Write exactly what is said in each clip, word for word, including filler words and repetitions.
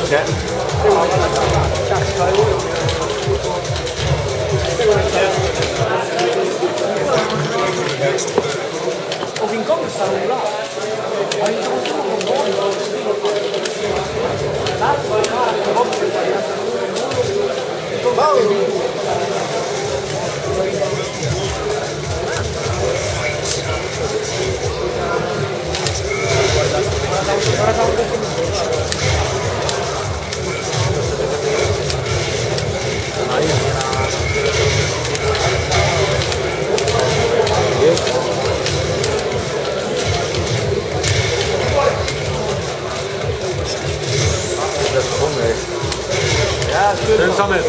Ja. Of in Congo stanno là. Ja, schön sammeln.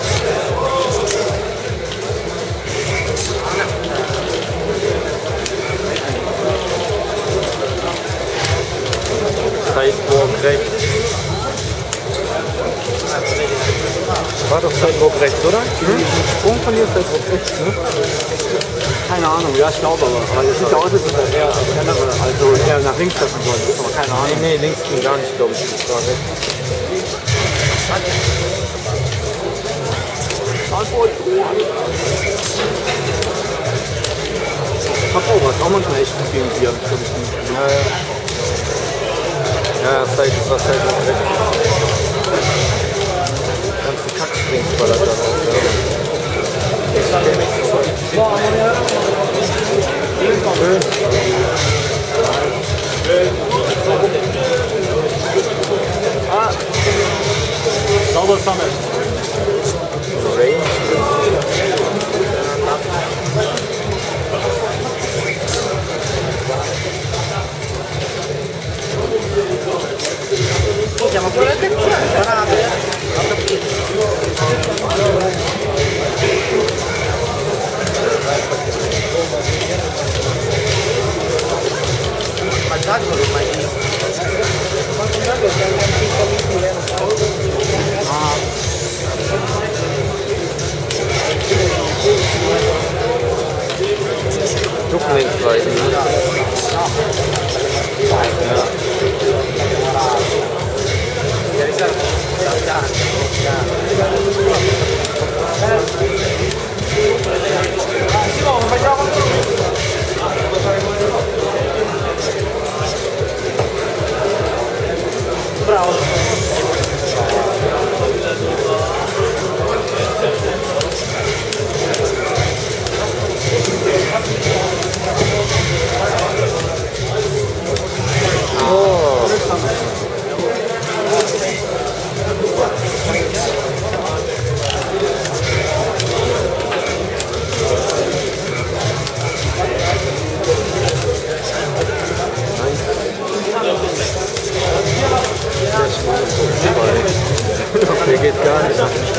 Sidewalk rechts. War doch Sidewalk rechts, oder? Hm? Sprung von dir ist Sidewalk rechts, ne? Keine Ahnung, ja, ich glaube aber. Aber es sieht aus, als ob das eher, also eher nach links treffen sollen. Aber keine Ahnung. Nee, nee, links ging gar nicht, glaube ich, die Frage. Papa war auch manchmal echt gut gegen die, hab ich glaube ich nicht. Ja, ja. Ja, Zeit ist das halt noch weg. Ganze Kacksprings ballert da drauf. Schön. Ah. Sauber sammeln. Range. Siamo con la Ducken links reiten. Bravo. Der geht gar nicht.